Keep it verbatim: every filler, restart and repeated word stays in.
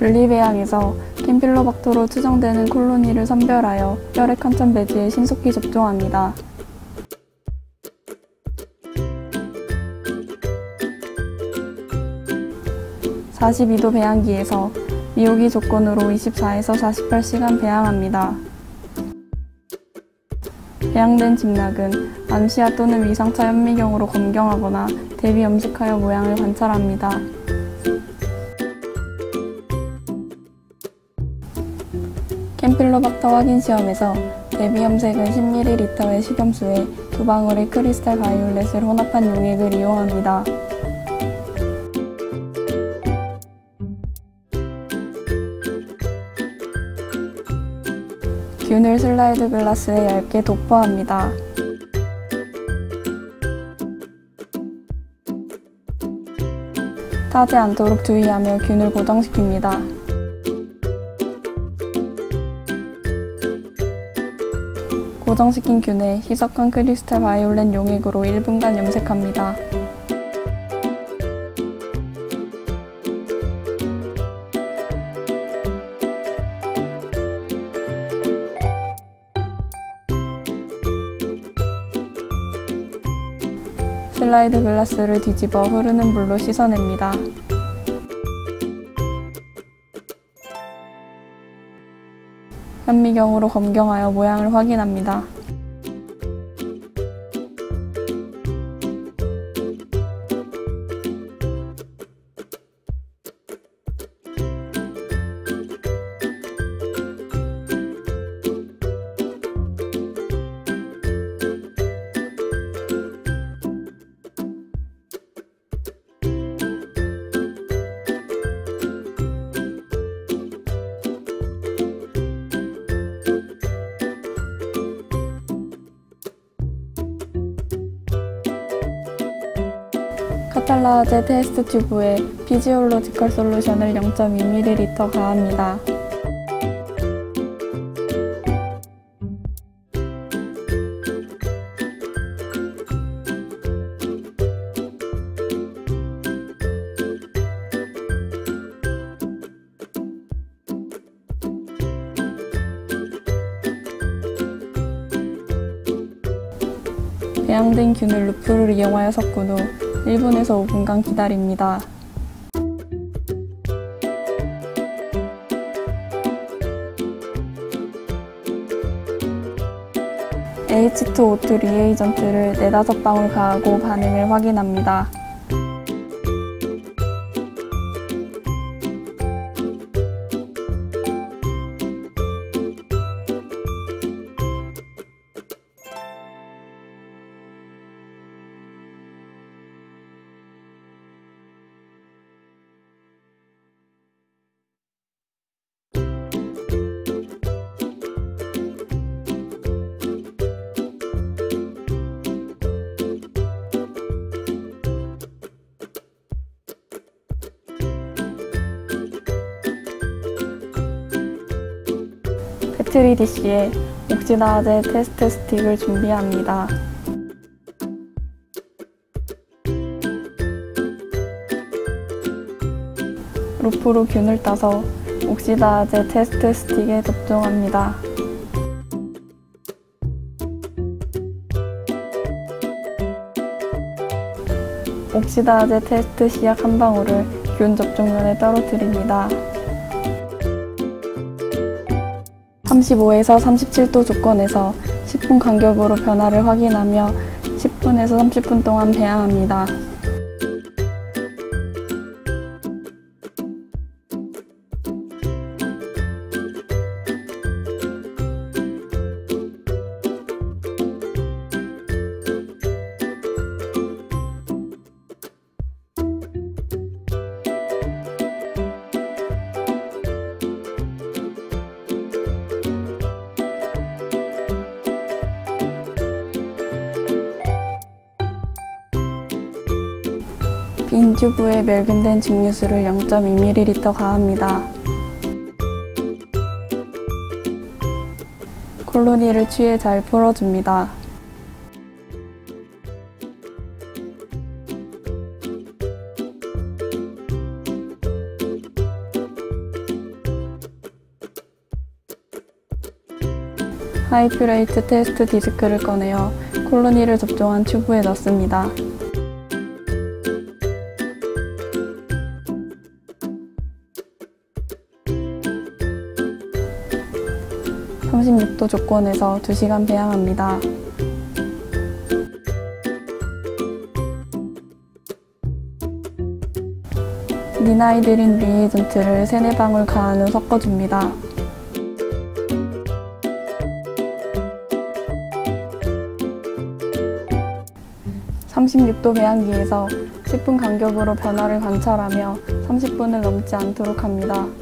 분리배양에서 캠필로박터로 추정되는 콜로니를 선별하여 혈액 한천 배지에 신속히 접종합니다. 사십이 도 배양기에서 미호기 조건으로 이십사에서 사십팔 시간 배양합니다. 배양된 집락은 암시야 또는 위상차 현미경으로 검경하거나 대비 염색하여 모양을 관찰합니다. 캠필로박터 확인 시험에서 대비 염색은 십 밀리리터의 식염수에 두 방울의 크리스탈 바이올렛을 혼합한 용액을 이용합니다. 균을 슬라이드 글라스에 얇게 도포합니다. 타지 않도록 주의하며 균을 고정시킵니다. 고정시킨 균에 희석한 크리스탈 바이올렛 용액으로 일 분간 염색합니다. 슬라이드 글라스를 뒤집어 흐르는 물로 씻어냅니다. 현미경으로 검경하여 모양을 확인합니다. 카탈라제 테스트 튜브에 피지올로지컬 솔루션을 영 점 이 밀리리터 가합니다. 배양된 균을 루프를 이용하여 섞은 후 일 분에서 오 분간 기다립니다. 에이치 투 오 투 리에이전트를 네다섯 방울 가하고 반응을 확인합니다. 페트리 디시에 옥시다제 테스트 스틱을 준비합니다. 루프로 균을 따서 옥시다제 테스트 스틱에 접종합니다. 옥시다제 테스트 시약 한 방울을 균 접종면에 떨어뜨립니다. 삼십오에서 삼십칠 도 조건에서 십 분 간격으로 변화를 확인하며 십 분에서 삼십 분 동안 배양합니다. 빈 튜브에 멸균된 증류수를 영 점 이 밀리리터 가합니다. 콜로니를 취해 잘 풀어줍니다. 하이퓨레이트 테스트 디스크를 꺼내어 콜로니를 접종한 튜브에 넣습니다. 삼십육 도 조건에서 두 시간 배양합니다. 니나이드린 리에이전트를 세네 방울 가한 후 섞어줍니다. 삼십육 도 배양기에서 십 분 간격으로 변화를 관찰하며 삼십 분을 넘지 않도록 합니다.